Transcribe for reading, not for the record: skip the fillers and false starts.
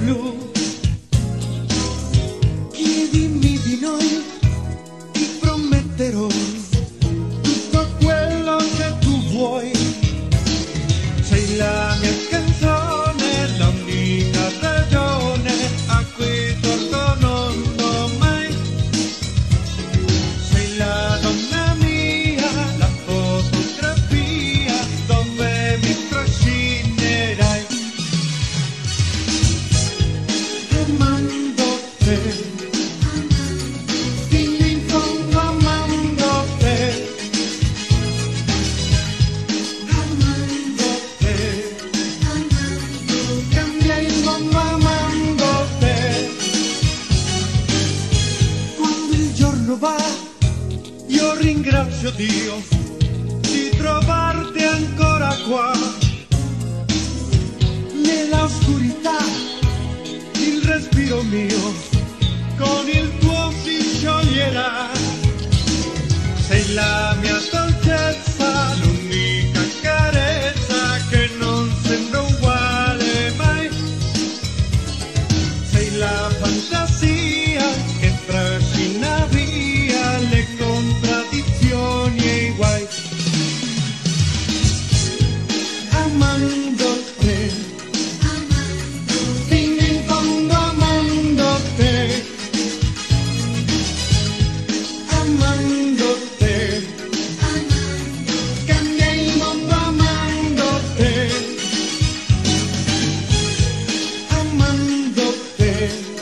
blu. Chiedimi di noi, ti prometterò tutto quello che tu vuoi. Sei la mia canzone, l'unica ragione a cui torno non do mai. Sei la donna mia, la fotografia dove mi trascinerai. Amando te, fino in fondo amando te. Amando te, cambia il mondo amando te. Quando il giorno va, io ringrazio Dio di trovarti ancora qua. Nella oscurità il respiro mio con il tuo si scioglierà. Sei la mia dolcezza, l'unica carezza che non sembra uguale mai. Sei la fantasia che trascina via le contraddizioni e i guai. Amando te, fino in fondo amando te. Amando te, cambia il mondo amando te. Amando te.